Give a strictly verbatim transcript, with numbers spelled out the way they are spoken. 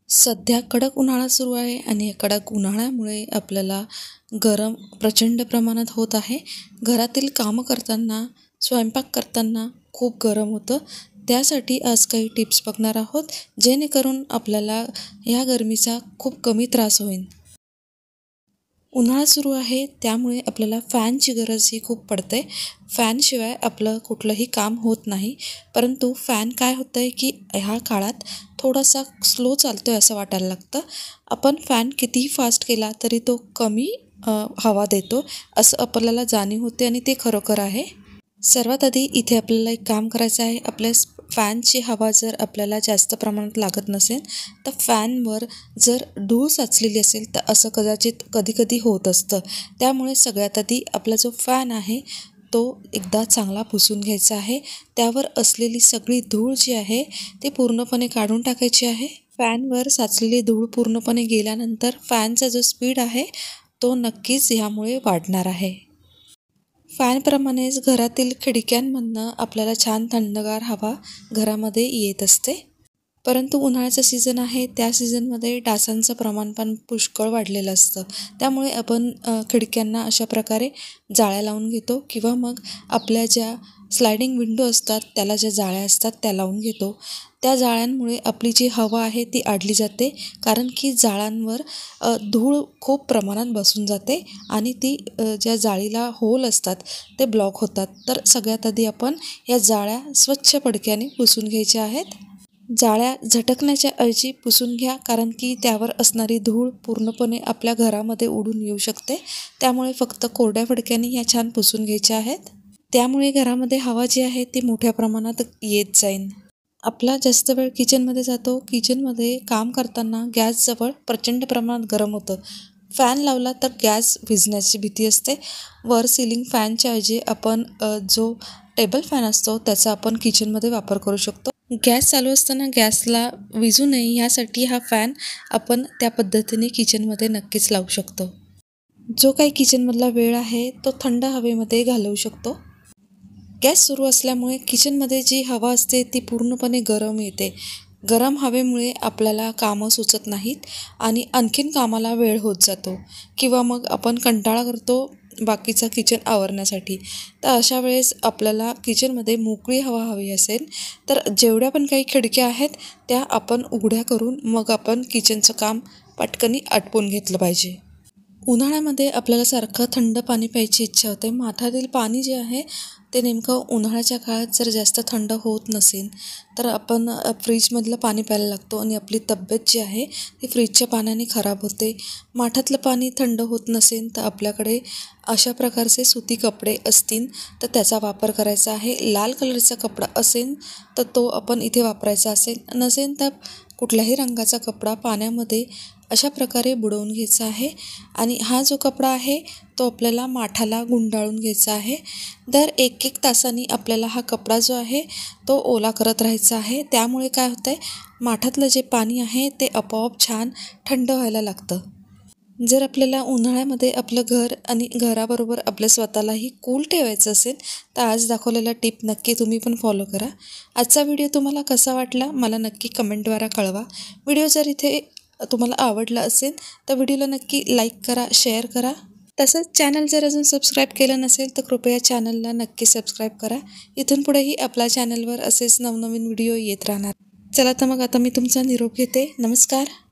सध्या कडक उन्हाळा सुरू आहे आणि या कडक उन्हाळ्यामुळे आपल्याला गरम प्रचंड प्रमाणात होत आहे. घरातील कामं करताना, स्वयंपाक करताना खूप गरम होतं. त्यासाठी आज काही टिप्स बघणार आहोत, जेणेकरून आपल्याला ह्या गरमीचा खूप कमी त्रास होईल. उन्हाळा सुरू आहे त्यामुळे आपल्याला फॅनची गरज ही खूप पडते. फॅनशिवाय आपलं कुठलंही काम होत नाही. परंतु फॅन काय होतं आहे की ह्या काळात थोडासा स्लो चालतो आहे असं वाटायला लागतं. आपण फॅन कितीही फास्ट केला तरी तो कमी अ, हवा देतो असं आपल्याला जाणीव होते आणि ते खरोखर आहे. सर्वात आधी इथे आपल्याला एक काम करायचं आहे. आपल्या फॅनची हवा जर आपल्याला जास्त प्रमाणात लागत नसेल तर फॅनवर जर धूळ साचलेली असेल तर असं कदाचित कधी कधी होत असतं. त्यामुळे सगळ्यात आधी आपला जो फॅन आहे तो एकदा चांगला पुसून घ्यायचा आहे. त्यावर असलेली सगळी धूळ जी आहे ती पूर्णपणे काढून टाकायची आहे. फॅनवर साचलेली धूळ पूर्णपणे गेल्यानंतर फॅनचा जो स्पीड आहे तो नक्कीच ह्यामुळे वाढणार आहे. फॅनप्रमाणेच घरातील खिडक्यांमधनं आपल्याला छान थंडगार हवा घरामध्ये येत असते. परंतु उन्हाळ्याचा सीझन आहे त्या सीझनमध्ये डासांचं प्रमाण पण पुष्कळ वाढलेलं असतं. त्यामुळे आपण अ, खिडक्यांना अशा प्रकारे जाळ्या लावून घेतो किंवा मग आपल्या ज्या स्लायडिंग विंडो असतात त्याला ज्या जाळ्या असतात त्या लावून घेतो. त्या जाळ्यांमुळे आपली जी हवा आहे ती अडली जाते, कारण की जाळ्यांवर अ, धूळ खूप प्रमाणात बसून जाते आणि ती अ, ज्या जाळीला होल असतात ते ब्लॉक होतात. तर सगळ्यात आधी आपण या जाळ्या स्वच्छ फडक्याने पुसून घ्यायच्या आहेत. जाळ्या झटकण्याच्या ऐवजी पुसून घ्या, कारण की त्यावर असणारी धूळ पूर्णपणे आपल्या घरामध्ये उडून येऊ शकते. त्यामुळे फक्त कोरड्या फडक्याने ह्या छान पुसून घ्यायच्या आहेत. त्यामुळे घरामध्ये हवा जी आहे ती मोठ्या प्रमाणात येत जाईल. आपला जास्त वेळ किचनमध्ये जातो. किचनमध्ये काम करताना गॅसजवळ प्रचंड प्रमाणात गरम होतं. फॅन लावला तर गॅस विझण्याची भीती असते. वर सिलिंग फॅनच्या ऐवजी आपण अ, जो टेबल फॅन असतो त्याचा आपण किचनमध्ये वापर करू शकतो. गॅस चालू असताना गॅसला विझू नये यासाठी हा फॅन आपण त्या पद्धतीने किचनमध्ये नक्कीच लावू शकतो. जो काही किचनमधला वेळ आहे तो थंड हवेमध्ये घालवू शकतो. गॅस सुरू असल्यामुळे किचनमध्ये जी हवा असते ती पूर्णपणे गरम येते. गरम हवेमुळे आपल्याला कामं सुचत नाहीत आणि आणखीन कामाला वेळ होत जातो किंवा मग आपण कंटाळा करतो बाकीचा किचन आवरण्यासाठी. तर अशा वेळेस आपल्याला किचनमध्ये मोकळी हवा हवी असेल तर जेवढ्या पण काही खिडक्या आहेत त्या आपण उघड्या करून मग आपण किचनचं काम पटकनी आटपून घेतलं पाहिजे. उन्हाळ्यामध्ये आपल्याला सारखं थंड पाणी प्यायची इच्छा होते. माठातील पाणी जे आहे ते नेमकं उन्हाळ्याच्या काळात जर जास्त थंड होत नसेल तर आपण अ, फ्रीजमधलं पाणी प्यायला लागतो आणि आपली तब्येत जी आहे ती फ्रीजच्या पाण्याने खराब होते. माठातलं पाणी थंड होत नसेल तर आपल्याकडे अशा प्रकारचे सुती कपडे असतील तर त्याचा वापर करायचा आहे. लाल कलरचा कपडा असेल तर तो आपण इथे वापरायचा असेल, नसेल तर कुठल्याही रंगाचा कपडा पाण्यामध्ये अशा प्रकारे बुडवून घ्यायचा आहे आणि हा जो कपडा आहे तो आपल्याला माठाला गुंडाळून घ्यायचा आहे. दर एक एक तासांनी आपल्याला हा कपडा जो आहे तो ओला करत राहायचा आहे. त्यामुळे काय होतं आहे, माठातलं जे पाणी आहे ते आपोआप छान थंड व्हायला लागतं. जर आपल्याला उन्हाळ्यामध्ये आपलं घर आणि घराबरोबर आपल्या स्वतःलाही कूल ठेवायचं असेल तर आज दाखवलेला टिप नक्की तुम्ही पण फॉलो करा. आजचा व्हिडिओ तुम्हाला कसा वाटला मला नक्की कमेंटद्वारा कळवा. व्हिडिओ जर इथे तुम्हाला आवडला असेल तर व्हिडिओला नक्की लाईक करा, शेअर करा. तसंच चॅनल जर अजून सबस्क्राईब केलं नसेल तर कृपया चॅनलला नक्की सबस्क्राईब करा. इथून पुढेही आपल्या चॅनलवर असेच नवनवीन व्हिडिओ येत राहणार. चला तर मग आता मी तुमचा निरोप घेते. नमस्कार.